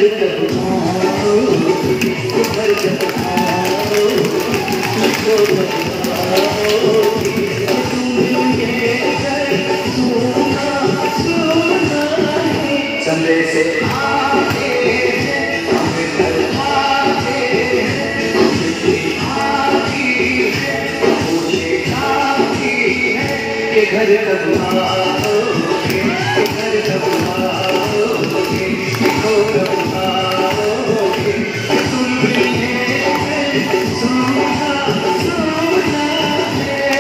कब आओगे, घर कब आओगे, मुझको कब आओगे, तुम ये घर सुना सुना है। संदेश आते हैं, हमें घर आते हैं, चिट्ठी आती है, मुझे आती है कि घर कब आओगे, घर कब आओगे, तो कब आओगे, तुम ये सुना सुना है।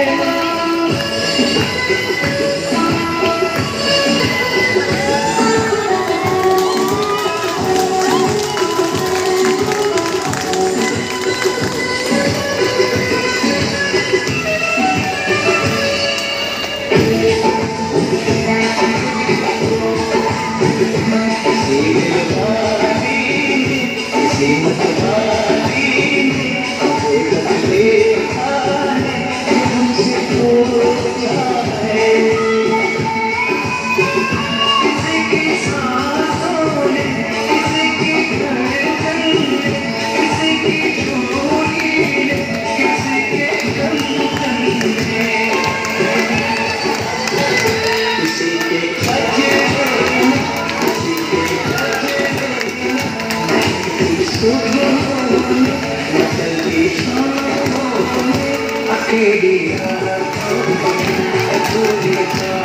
अकेली